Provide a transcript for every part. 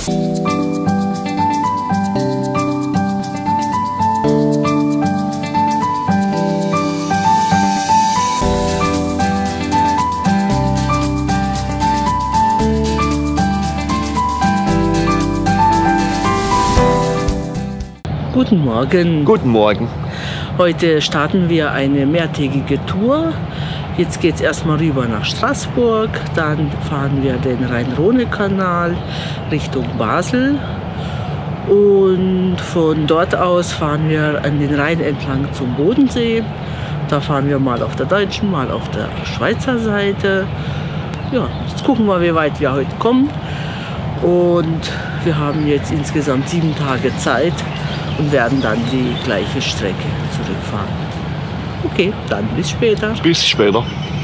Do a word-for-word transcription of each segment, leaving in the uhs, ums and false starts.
Guten Morgen. Guten Morgen. Heute starten wir eine mehrtägige Tour. Jetzt geht es erstmal rüber nach Straßburg, dann fahren wir den Rhein-Rhone-Kanal Richtung Basel und von dort aus fahren wir an den Rhein entlang zum Bodensee. Da fahren wir mal auf der deutschen, mal auf der Schweizer Seite. Ja, jetzt gucken wir, wie weit wir heute kommen. Und wir haben jetzt insgesamt sieben Tage Zeit und werden dann die gleiche Strecke zurückfahren. Okay, dann bis später. Bis später.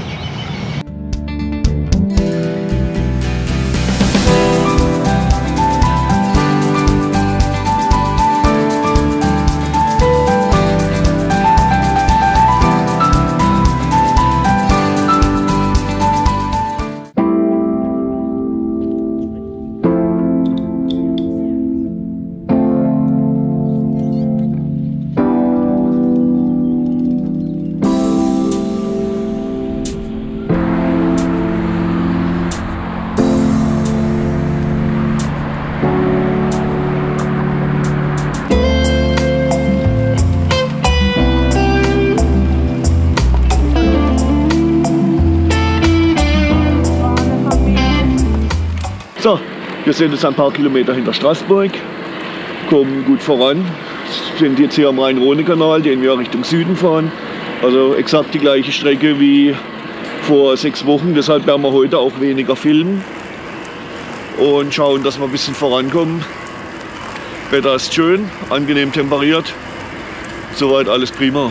So, wir sind jetzt ein paar Kilometer hinter Straßburg, kommen gut voran, sind jetzt hier am Rhein-Rhone-Kanal, den wir Richtung Süden fahren. Also exakt die gleiche Strecke wie vor sechs Wochen, deshalb werden wir heute auch weniger filmen und schauen, dass wir ein bisschen vorankommen. Wetter ist schön, angenehm temperiert, soweit alles prima.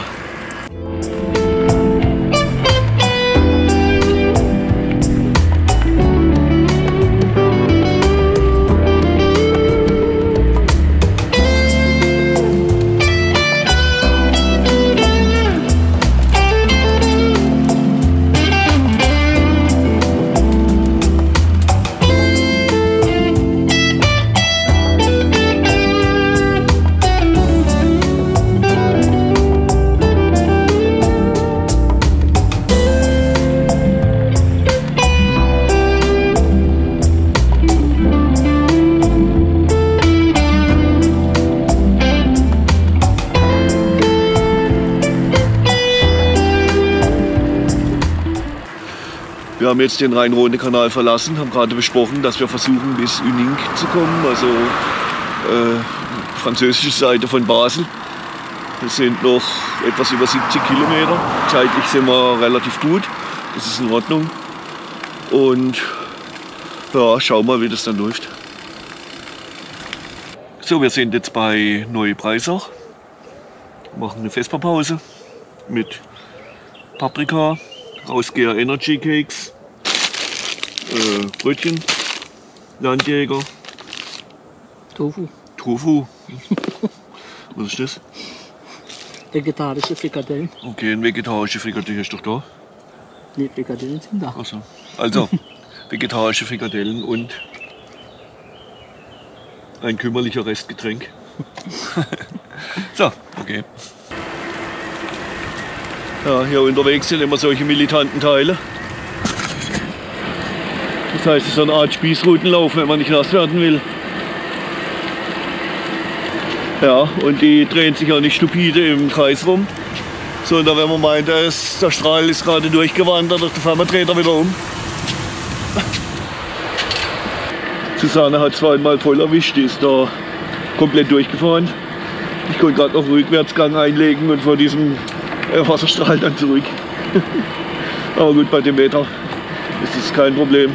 Wir haben jetzt den Rhein-Rhone-Kanal verlassen, haben gerade besprochen, dass wir versuchen, bis Unink zu kommen, also äh, französische Seite von Basel. Das sind noch etwas über siebzig Kilometer. Zeitlich sind wir relativ gut, das ist in Ordnung. Und ja, schauen wir mal, wie das dann läuft. So, wir sind jetzt bei Neubreisach. Machen eine Vesperpause mit Paprika, Rausgeher Energy Cakes, äh, Brötchen, Landjäger, Tofu. Tofu. Was ist das? Vegetarische Frikadellen. Okay, ein vegetarische Frikadelle ist doch da. Nee, Frikadellen sind da. Ach so. Also, vegetarische Frikadellen und ein kümmerlicher Restgetränk. So, okay. Ja, hier unterwegs sind immer solche militanten Teile. Das heißt, es ist so eine Art Spießrutenlauf, wenn man nicht nass werden will. Ja, und die drehen sich auch nicht stupide im Kreis rum, sondern wenn man meint, der, ist, der Strahl ist gerade durchgewandert, auf der Firma dreht er wieder um. Susanne hat es einmal voll erwischt, die ist da komplett durchgefahren. Ich konnte gerade noch Rückwärtsgang einlegen und vor diesem Wasserstrahl dann zurück. Aber gut, bei dem Wetter ist das kein Problem.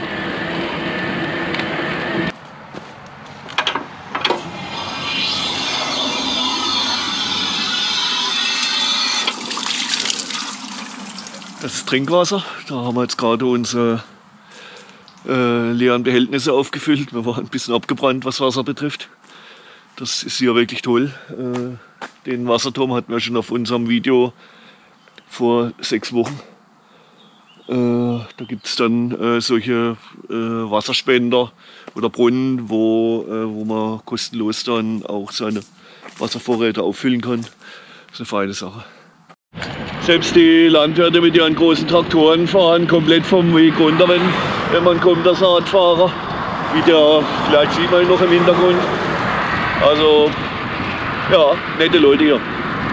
Das ist Trinkwasser. Da haben wir jetzt gerade unsere äh, leeren Behältnisse aufgefüllt. Wir waren ein bisschen abgebrannt, was Wasser betrifft. Das ist hier wirklich toll. Äh, Den Wasserturm hatten wir schon auf unserem Video vor sechs Wochen. Äh, da gibt es dann äh, solche äh, Wasserspender oder Brunnen, wo, äh, wo man kostenlos dann auch seine Wasservorräte auffüllen kann. Das ist eine feine Sache. Selbst die Landwirte mit ihren großen Traktoren fahren komplett vom Weg runter, wenn, wenn man kommt, der Saatfahrer. Wie der, vielleicht sieht man ihn noch im Hintergrund. Also, ja, nette Leute hier.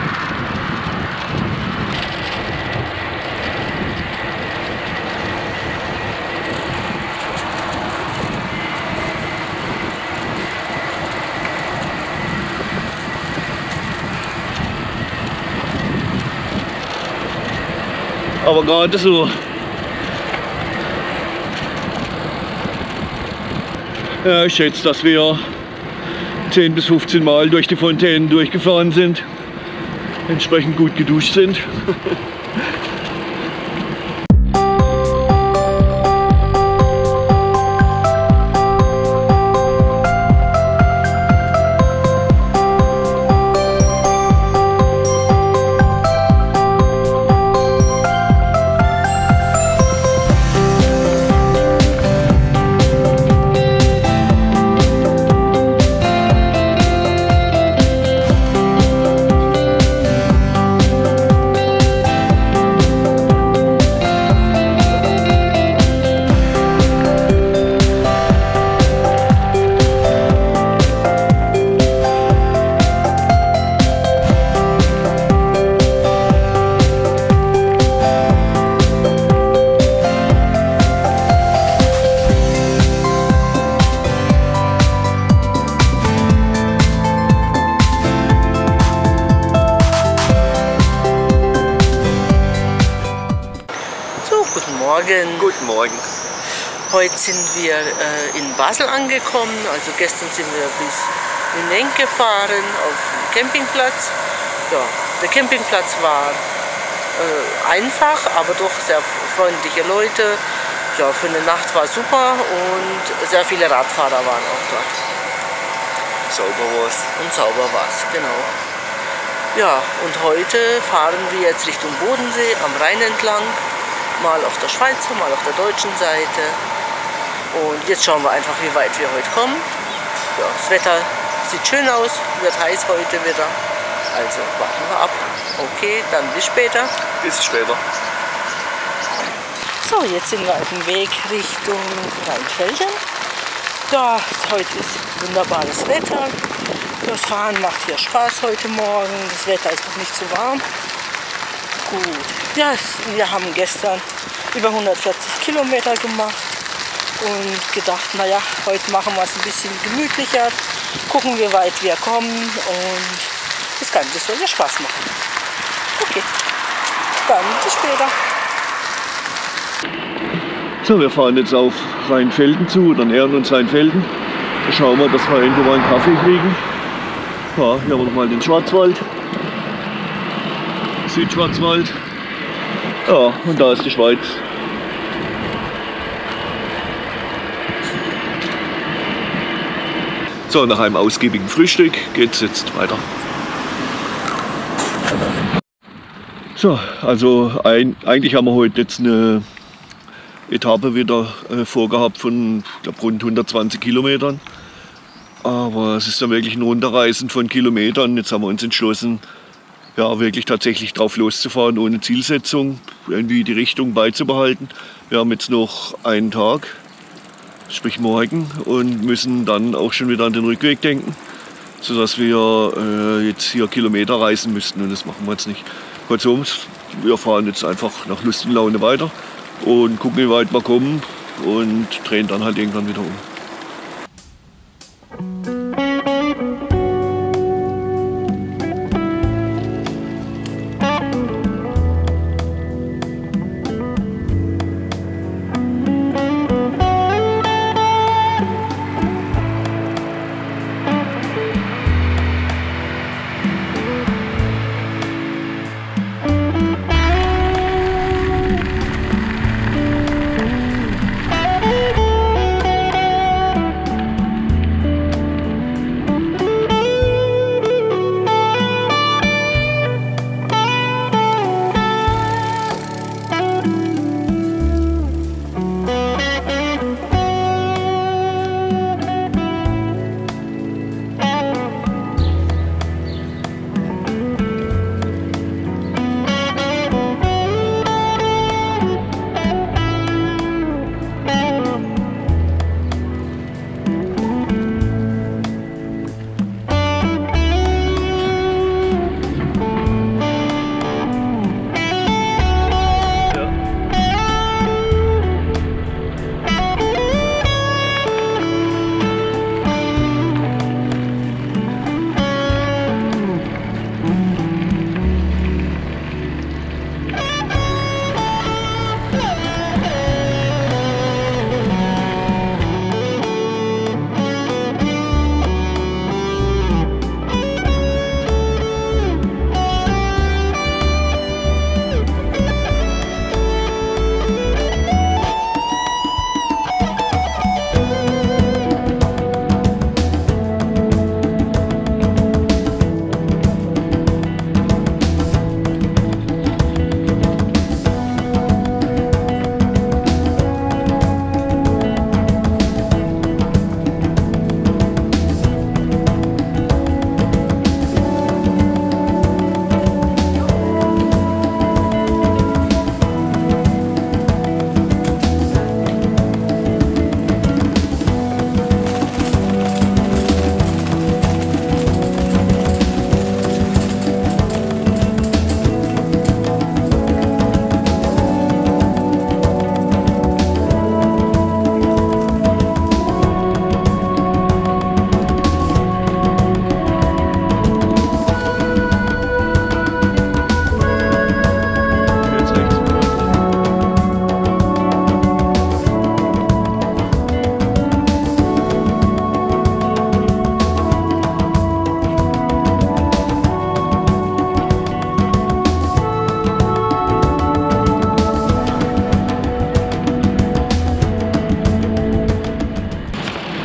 Aber gerade so. Ja, ich schätze, dass wir zehn bis fünfzehn Mal durch die Fontänen durchgefahren sind, entsprechend gut geduscht sind. Morgen. Guten Morgen. Heute sind wir äh, in Basel angekommen. Also gestern sind wir bis in Enk gefahren auf den Campingplatz. Ja, der Campingplatz war äh, einfach, aber doch sehr freundliche Leute. Ja, für eine Nacht war super und sehr viele Radfahrer waren auch dort. Sauber war's. Und sauber war's, genau. Ja, und heute fahren wir jetzt Richtung Bodensee am Rhein entlang. Mal auf der Schweizer, mal auf der deutschen Seite. Und jetzt schauen wir einfach, wie weit wir heute kommen. Ja, das Wetter sieht schön aus, wird heiß heute wieder. Also warten wir ab. Okay, dann bis später. Bis später. So, jetzt sind wir auf dem Weg Richtung Rheinfelden. Ja, heute ist wunderbares Wetter. Das Fahren macht hier Spaß heute Morgen. Das Wetter ist noch nicht zu warm. Gut. Ja, wir haben gestern über hundertvierzig Kilometer gemacht und gedacht, naja, heute machen wir es ein bisschen gemütlicher, gucken, wie weit wir kommen und das Ganze soll ja Spaß machen. Okay, dann bis später. So, wir fahren jetzt auf Rheinfelden zu, oder nähern uns Rheinfelden. Da schauen wir, dass wir irgendwo mal einen Kaffee kriegen. Ja, hier haben wir nochmal den Schwarzwald. Südschwarzwald. Ja, und da ist die Schweiz. So, nach einem ausgiebigen Frühstück geht es jetzt weiter. So, also ein, eigentlich haben wir heute jetzt eine Etappe wieder äh, vorgehabt von, ich glaube, rund hundertzwanzig Kilometern. Aber es ist dann wirklich ein Runterreisen von Kilometern. Jetzt haben wir uns entschlossen, ja, wirklich tatsächlich drauf loszufahren, ohne Zielsetzung, irgendwie die Richtung beizubehalten. Wir haben jetzt noch einen Tag, sprich morgen, und müssen dann auch schon wieder an den Rückweg denken, sodass wir äh, jetzt hier Kilometer reisen müssten, und das machen wir jetzt nicht. Kurzum, wir fahren jetzt einfach nach Lust und Laune weiter und gucken, wie weit wir kommen, und drehen dann halt irgendwann wieder um.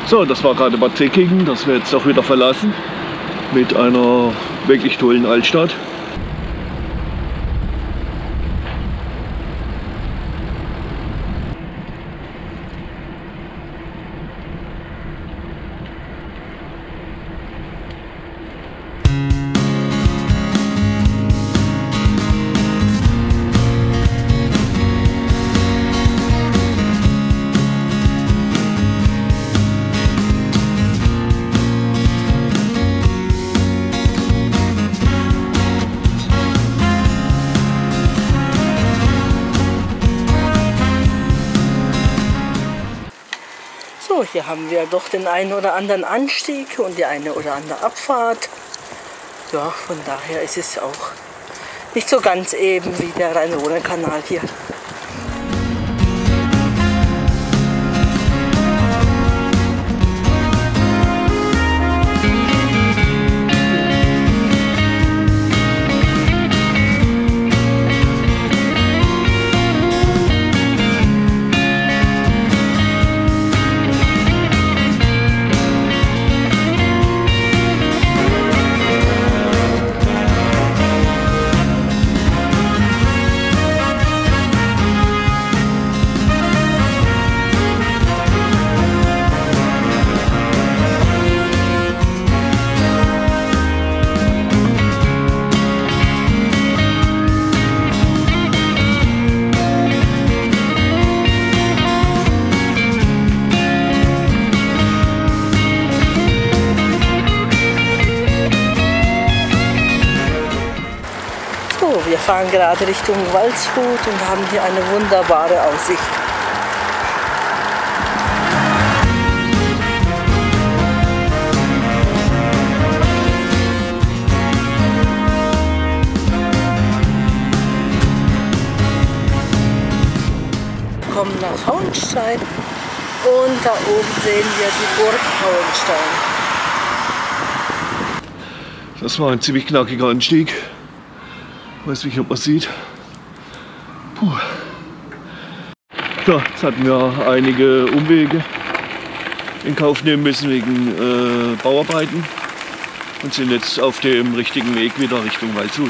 So, das war gerade Bad Säckingen, das wir jetzt auch wieder verlassen mit einer wirklich tollen Altstadt. So, hier haben wir doch den einen oder anderen Anstieg und die eine oder andere Abfahrt. Ja, von daher ist es auch nicht so ganz eben wie der Rhein-Rhone-Kanal hier. Wir fahren gerade Richtung Waldshut und haben hier eine wunderbare Aussicht. Wir kommen nach Hauenstein und da oben sehen wir die Burg Hauenstein. Das war ein ziemlich knackiger Anstieg. Ich weiß nicht, ob man sieht. Puh. So, jetzt hatten wir einige Umwege in Kauf nehmen müssen wegen äh, Bauarbeiten und sind jetzt auf dem richtigen Weg wieder Richtung Waldshut.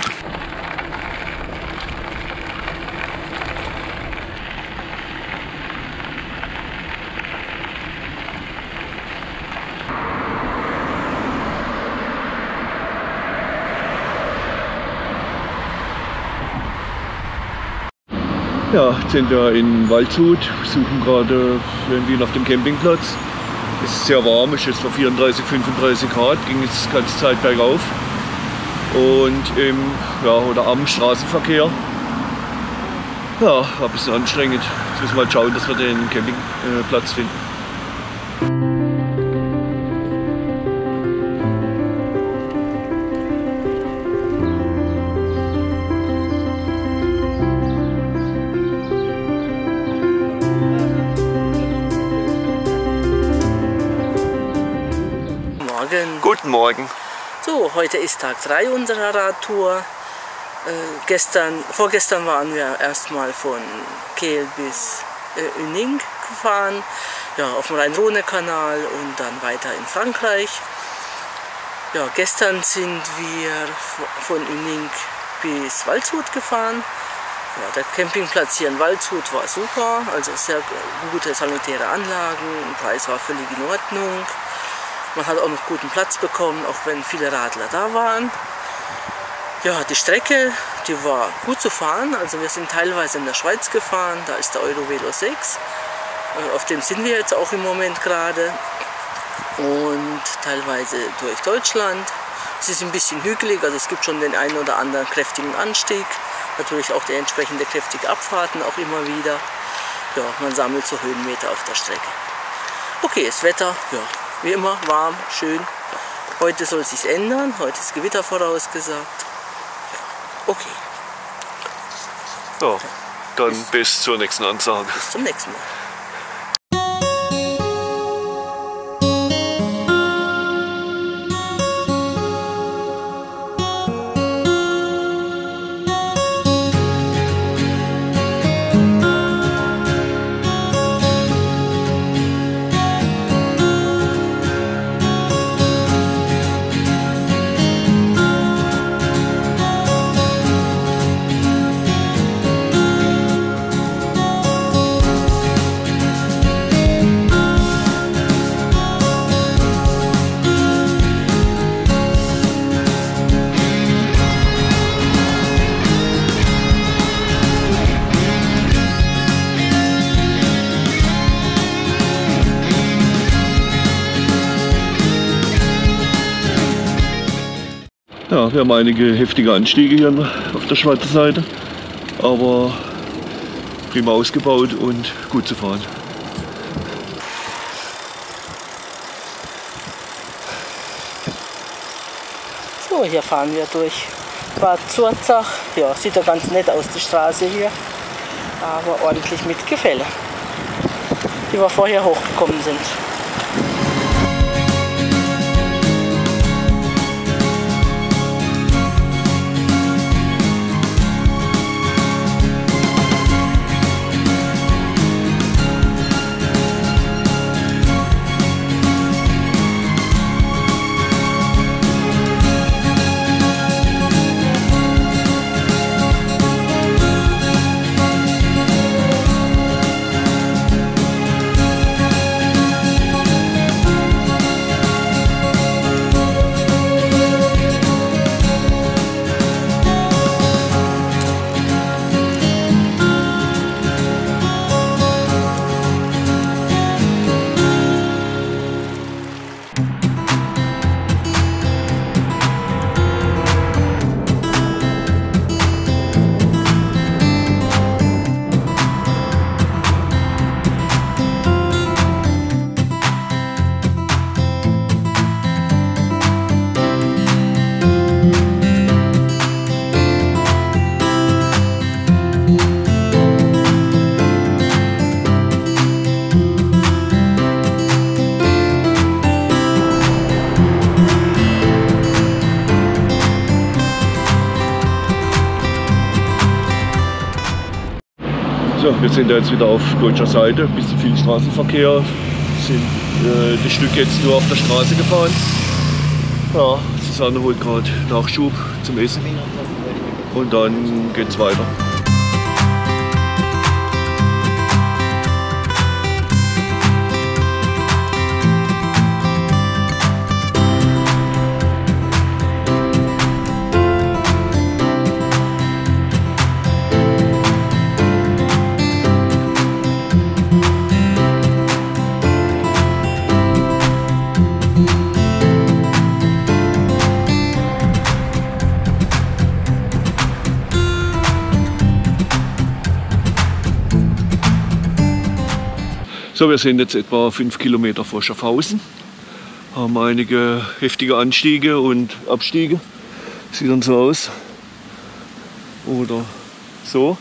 Ja, jetzt sind wir in Waldshut, suchen gerade irgendwie nach dem Campingplatz. Es ist sehr warm, es ist jetzt vor vierunddreißig, fünfunddreißig Grad, ging jetzt die ganze Zeit bergauf. Und im ja, oder am Straßenverkehr, ja, war ein bisschen anstrengend. Jetzt müssen wir mal schauen, dass wir den Campingplatz finden. Guten Morgen. So, heute ist Tag drei unserer Radtour. Äh, gestern, vorgestern waren wir erstmal von Kehl bis äh, Unning gefahren, ja, auf dem Rhein-Rhone-Kanal und dann weiter in Frankreich. Ja, gestern sind wir von Unning bis Waldshut gefahren. Ja, der Campingplatz hier in Waldshut war super, also sehr gute sanitäre Anlagen, der Preis war völlig in Ordnung. Man hat auch noch guten Platz bekommen, auch wenn viele Radler da waren. Ja, die Strecke, die war gut zu fahren. Also wir sind teilweise in der Schweiz gefahren, da ist der Eurovelo sechs. Auf dem sind wir jetzt auch im Moment gerade. Und teilweise durch Deutschland. Es ist ein bisschen hügelig, also es gibt schon den einen oder anderen kräftigen Anstieg. Natürlich auch die entsprechende kräftige Abfahrten auch immer wieder. Ja, man sammelt so Höhenmeter auf der Strecke. Okay, das Wetter, ja. Wie immer warm, schön. Heute soll es sich ändern, heute ist Gewitter vorausgesagt. Ja, okay. Ja, dann bis, bis zur nächsten Ansage. Bis zum nächsten Mal. Ja, wir haben einige heftige Anstiege hier auf der schwarzen Seite, aber prima ausgebaut und gut zu fahren. So, hier fahren wir durch Bad Zurzach. Ja, sieht ja ganz nett aus, die Straße hier, aber ordentlich mit Gefälle, die wir vorher hochgekommen sind. So, wir sind jetzt wieder auf deutscher Seite, ein bisschen viel Straßenverkehr, sind äh, das Stück jetzt nur auf der Straße gefahren. Ja, Susanne holt gerade Nachschub zum Essen und dann geht's weiter. So, wir sind jetzt etwa fünf Kilometer vor Schaffhausen, haben einige heftige Anstiege und Abstiege. Sieht dann so aus. Oder so.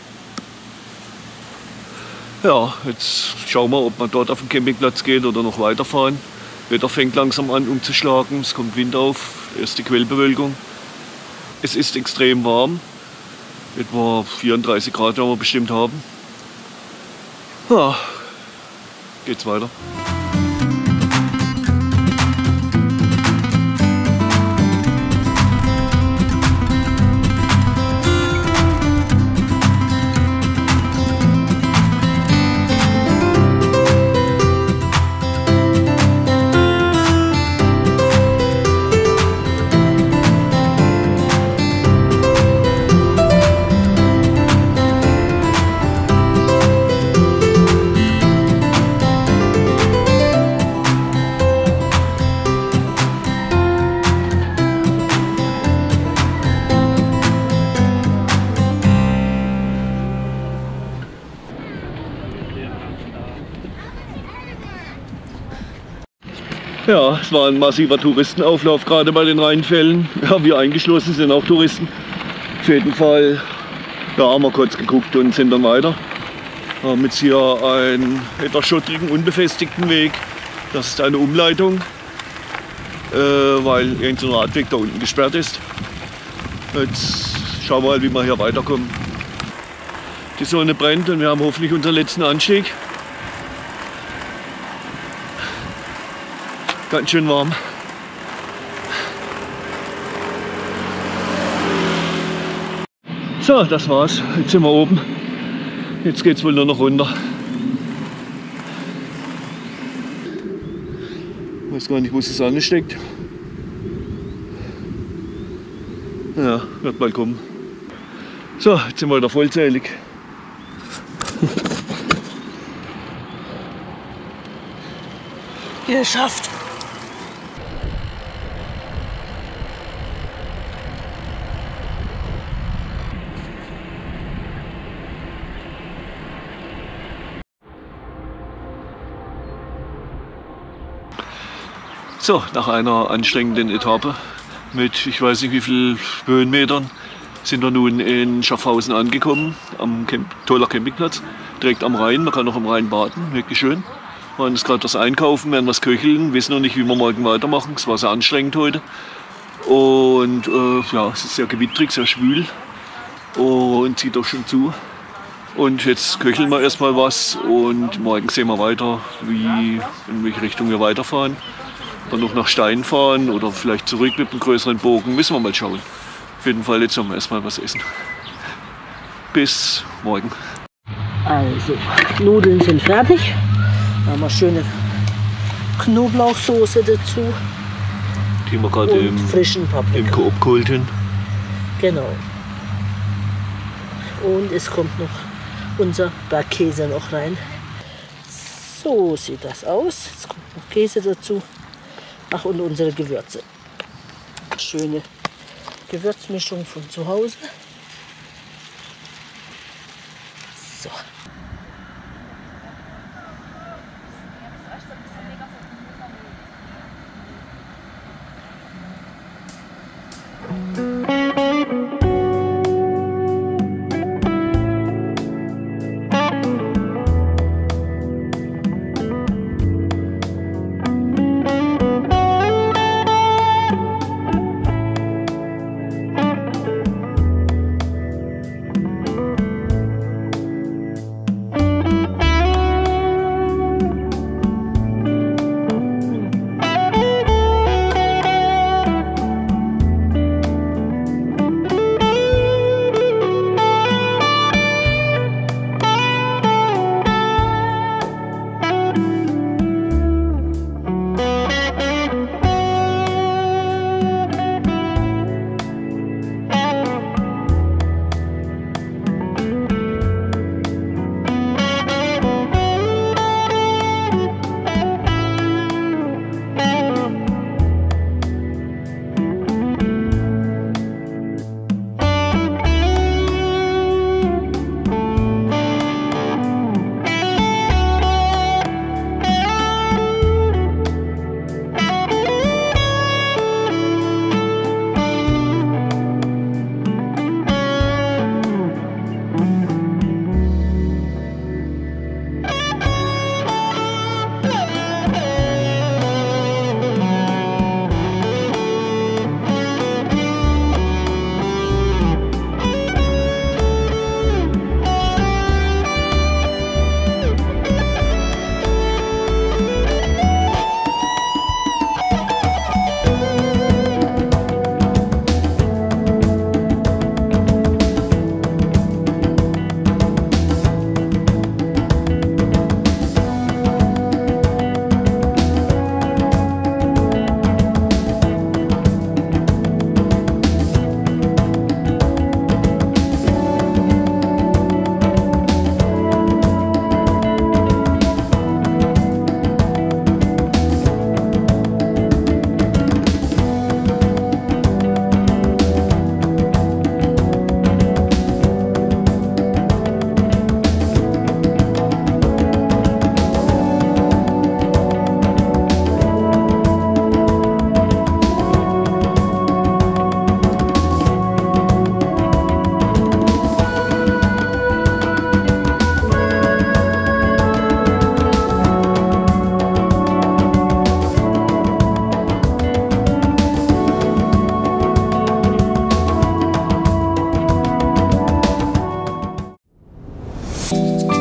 Ja, jetzt schauen wir, ob man dort auf den Campingplatz geht oder noch weiterfahren. Wetter fängt langsam an umzuschlagen, es kommt Wind auf, erste Quellbewölkung. Es ist extrem warm, etwa vierunddreißig Grad werden wir bestimmt haben. Ja. Geht's weiter. Ja, es war ein massiver Touristenauflauf, gerade bei den Rheinfällen. Ja, wir eingeschlossen sind auch Touristen. Auf jeden Fall ja, haben wir kurz geguckt und sind dann weiter. Wir haben jetzt hier einen etwas schottrigen, unbefestigten Weg. Das ist eine Umleitung, äh, weil irgendein Radweg da unten gesperrt ist. Jetzt schauen wir mal, wie wir hier weiterkommen. Die Sonne brennt und wir haben hoffentlich unseren letzten Anstieg. Ganz schön warm. So, das war's. Jetzt sind wir oben. Jetzt geht's wohl nur noch runter. Ich weiß gar nicht, wo Susanne steckt. Ja, wird bald kommen. So, jetzt sind wir wieder vollzählig. Geschafft! So, nach einer anstrengenden Etappe mit ich weiß nicht wie viel Höhenmetern sind wir nun in Schaffhausen angekommen, am Camp toller Campingplatz, direkt am Rhein. Man kann auch am Rhein baden, wirklich schön. Wir waren jetzt gerade was einkaufen, werden was köcheln, wissen noch nicht, wie wir morgen weitermachen. Es war sehr anstrengend heute. Und äh, ja, es ist sehr gewittrig, sehr schwül und zieht auch schon zu. Und jetzt köcheln wir erstmal was und morgen sehen wir weiter, wie, in welche Richtung wir weiterfahren. Dann noch nach Stein fahren oder vielleicht zurück mit einem größeren Bogen, müssen wir mal schauen. Auf jeden Fall, jetzt haben wir erstmal was essen. Bis morgen. Also, Nudeln sind fertig. Da haben wir schöne Knoblauchsoße dazu. Die wir gerade im, frischen Paprika. im Coop geholt haben. Genau. Und es kommt noch unser Bergkäse noch rein. So sieht das aus. Jetzt kommt noch Käse dazu. Ach, und unsere Gewürze. Schöne Gewürzmischung von zu Hause. So. Thank you.